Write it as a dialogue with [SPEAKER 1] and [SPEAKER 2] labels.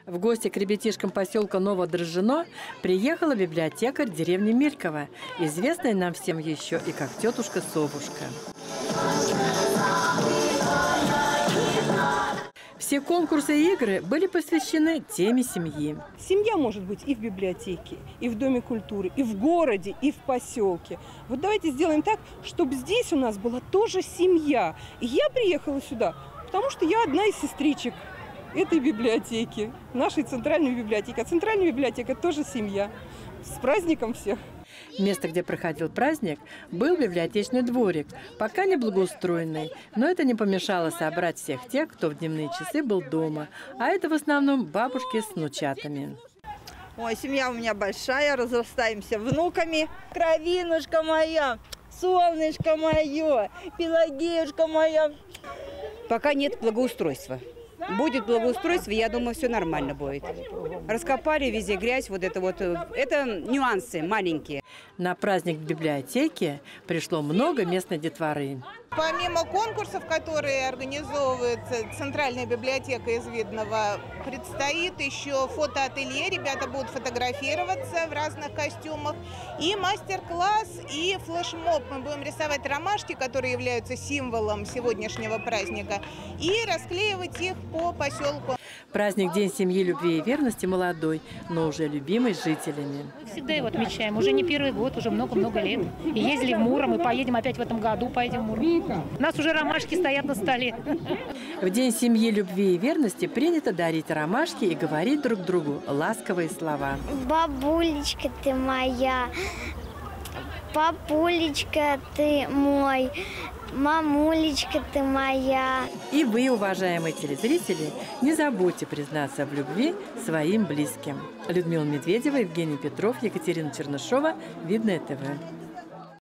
[SPEAKER 1] В гости к ребятишкам поселка Новодрожжино приехала библиотекарь деревни Мельково, известная нам всем еще и как тетушка Совушка. Все конкурсы и игры были посвящены теме семьи.
[SPEAKER 2] Семья может быть и в библиотеке, и в Доме культуры, и в городе, и в поселке. Вот давайте сделаем так, чтобы здесь у нас была тоже семья. И я приехала сюда, потому что я одна из сестричек этой библиотеки, нашей центральной библиотеки. А центральная библиотека тоже семья. С праздником всех!
[SPEAKER 1] Место, где проходил праздник, был библиотечный дворик, пока не благоустроенный, но это не помешало собрать всех тех, кто в дневные часы был дома, а это в основном бабушки с внучатами.
[SPEAKER 3] Ой, семья у меня большая, разрастаемся внуками. Кровинушка моя, солнышко мое, Пелагеюшка моя.
[SPEAKER 4] Пока нет благоустройства. Будет благоустройство, я думаю, все нормально будет. Раскопали везде грязь, это нюансы маленькие.
[SPEAKER 1] На праздник в библиотеке пришло много местной детворы.
[SPEAKER 5] Помимо конкурсов, которые организовывается Центральная библиотека из Видного, предстоит еще фотоателье. Ребята будут фотографироваться в разных костюмах. И мастер-класс, и флешмоб. Мы будем рисовать ромашки, которые являются символом сегодняшнего праздника, и расклеивать их по поселку.
[SPEAKER 1] Праздник День семьи, любви и верности молодой, но уже любимый жителями.
[SPEAKER 6] Всегда его отмечаем. Уже не первый год, уже много-много лет. И ездили в Муром, и поедем опять в этом году, поедем в Муром. У нас уже ромашки стоят на столе.
[SPEAKER 1] В День семьи, любви и верности принято дарить ромашки и говорить друг другу ласковые слова.
[SPEAKER 7] Бабулечка ты моя, папулечка ты мой, мамулечка ты моя.
[SPEAKER 1] И вы, уважаемые телезрители, не забудьте признаться в любви своим близким. Людмила Медведева, Евгений Петров, Екатерина Чернышова, Видное ТВ.